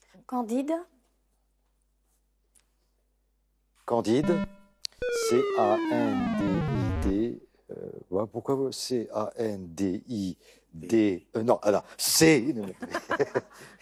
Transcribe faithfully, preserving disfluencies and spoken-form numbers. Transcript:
Candide. Candide. C A N D I D. Euh, ouais, pourquoi C A N D I D. Euh, non, alors, C.